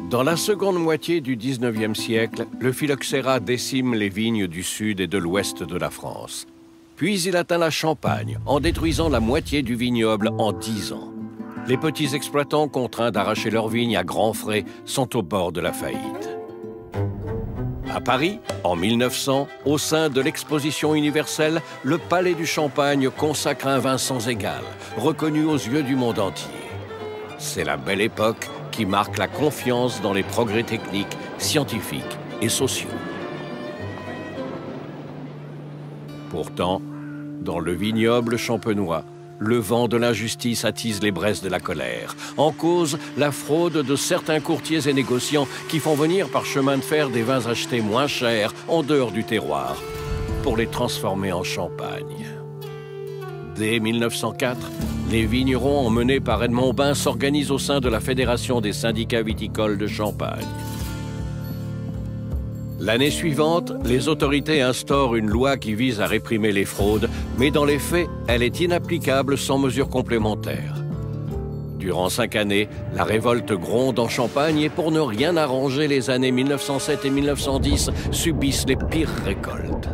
Dans la seconde moitié du XIXe siècle, le phylloxéra décime les vignes du sud et de l'ouest de la France. Puis il atteint la Champagne, en détruisant la moitié du vignoble en 10 ans. Les petits exploitants, contraints d'arracher leurs vignes à grands frais, sont au bord de la faillite. À Paris, en 1900, au sein de l'exposition universelle, le Palais du Champagne consacre un vin sans égal, reconnu aux yeux du monde entier. C'est la belle époque qui marque la confiance dans les progrès techniques, scientifiques et sociaux. Pourtant, dans le vignoble champenois, le vent de l'injustice attise les braises de la colère. En cause, la fraude de certains courtiers et négociants qui font venir par chemin de fer des vins achetés moins chers en dehors du terroir pour les transformer en champagne. Dès 1904, les vignerons emmenés par Edmond Bain s'organisent au sein de la Fédération des syndicats viticoles de Champagne. L'année suivante, les autorités instaurent une loi qui vise à réprimer les fraudes, mais dans les faits, elle est inapplicable sans mesures complémentaires. Durant 5 années, la révolte gronde en Champagne et pour ne rien arranger, les années 1907 et 1910 subissent les pires récoltes.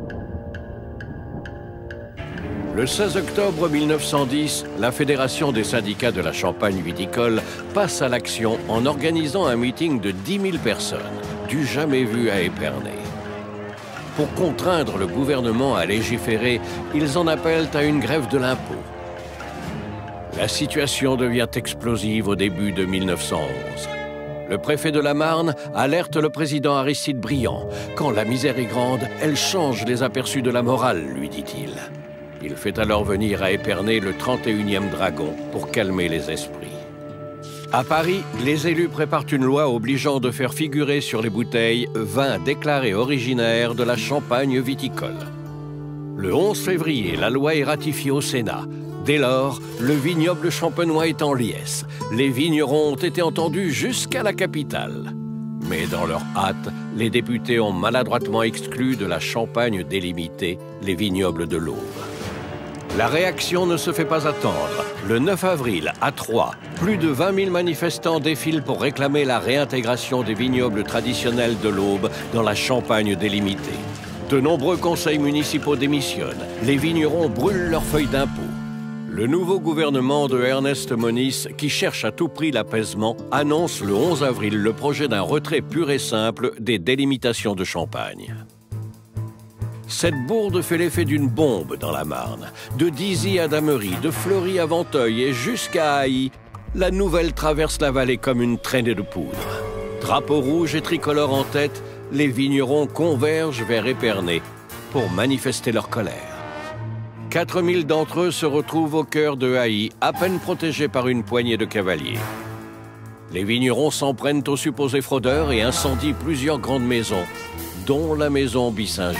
Le 16 octobre 1910, la Fédération des syndicats de la Champagne viticole passe à l'action en organisant un meeting de 10 000 personnes, du jamais vu à Épernay. Pour contraindre le gouvernement à légiférer, ils en appellent à une grève de l'impôt. La situation devient explosive au début de 1911. Le préfet de la Marne alerte le président Aristide Briand. « Quand la misère est grande, elle change les aperçus de la morale », lui dit-il. Il fait alors venir à Épernay le 31e dragon pour calmer les esprits. À Paris, les élus préparent une loi obligeant de faire figurer sur les bouteilles vin déclaré originaire de la Champagne viticole. Le 11 février, la loi est ratifiée au Sénat. Dès lors, le vignoble champenois est en liesse. Les vignerons ont été entendus jusqu'à la capitale. Mais dans leur hâte, les députés ont maladroitement exclu de la Champagne délimitée les vignobles de l'Aube. La réaction ne se fait pas attendre. Le 9 avril, à Troyes, plus de 20 000 manifestants défilent pour réclamer la réintégration des vignobles traditionnels de l'Aube dans la Champagne délimitée. De nombreux conseils municipaux démissionnent. Les vignerons brûlent leurs feuilles d'impôt. Le nouveau gouvernement de Ernest Moniz, qui cherche à tout prix l'apaisement, annonce le 11 avril le projet d'un retrait pur et simple des délimitations de Champagne. Cette bourde fait l'effet d'une bombe dans la Marne. De Dizy à Damery, de Fleury à Venteuil et jusqu'à Haï, la nouvelle traverse la vallée comme une traînée de poudre. Drapeau rouge et tricolore en tête, les vignerons convergent vers Épernay pour manifester leur colère. 4000 d'entre eux se retrouvent au cœur de Haï, à peine protégés par une poignée de cavaliers. Les vignerons s'en prennent aux supposés fraudeurs et incendient plusieurs grandes maisons, dont la maison Bissinger.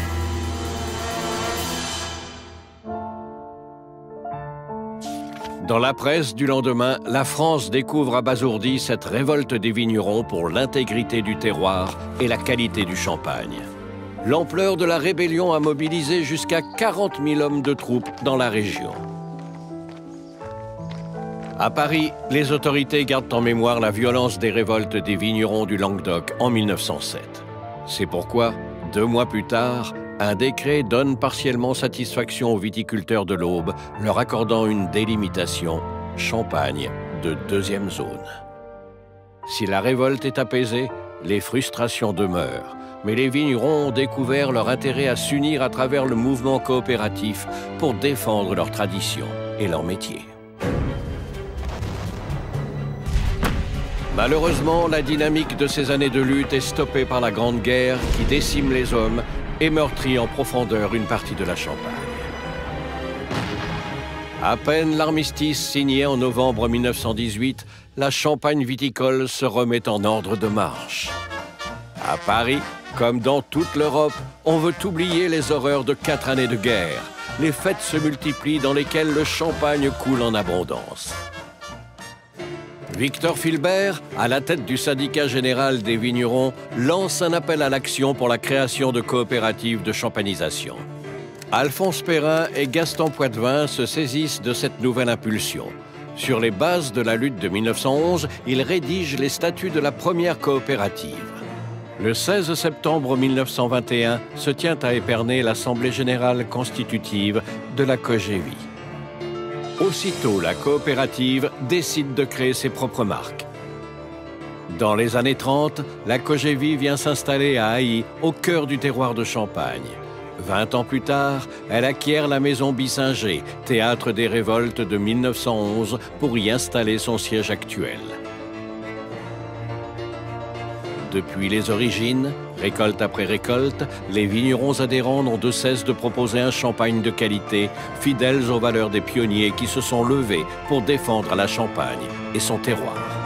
Dans la presse du lendemain, la France découvre abasourdie cette révolte des vignerons pour l'intégrité du terroir et la qualité du champagne. L'ampleur de la rébellion a mobilisé jusqu'à 40 000 hommes de troupes dans la région. À Paris, les autorités gardent en mémoire la violence des révoltes des vignerons du Languedoc en 1907. C'est pourquoi, 2 mois plus tard, un décret donne partiellement satisfaction aux viticulteurs de l'Aube, leur accordant une délimitation Champagne de 2e zone. Si la révolte est apaisée, les frustrations demeurent, mais les vignerons ont découvert leur intérêt à s'unir à travers le mouvement coopératif pour défendre leurs traditions et leur métier. Malheureusement, la dynamique de ces années de lutte est stoppée par la Grande Guerre qui décime les hommes et meurtrit en profondeur une partie de la Champagne. À peine l'armistice signé en novembre 1918, la Champagne viticole se remet en ordre de marche. À Paris, comme dans toute l'Europe, on veut oublier les horreurs de 4 années de guerre. Les fêtes se multiplient dans lesquelles le champagne coule en abondance. Victor Philbert, à la tête du syndicat général des vignerons, lance un appel à l'action pour la création de coopératives de champagnisation. Alphonse Perrin et Gaston Poitvin se saisissent de cette nouvelle impulsion. Sur les bases de la lutte de 1911, il rédige les statuts de la première coopérative. Le 16 septembre 1921 se tient à Épernay l'Assemblée générale constitutive de la COGEVI. Aussitôt, la coopérative décide de créer ses propres marques. Dans les années 30, la COGEVI vient s'installer à Ailly, au cœur du terroir de Champagne. 20 ans plus tard, elle acquiert la maison Bissinger, théâtre des révoltes de 1911, pour y installer son siège actuel. Depuis les origines, récolte après récolte, les vignerons adhérents n'ont de cesse de proposer un champagne de qualité, fidèles aux valeurs des pionniers qui se sont levés pour défendre la Champagne et son terroir.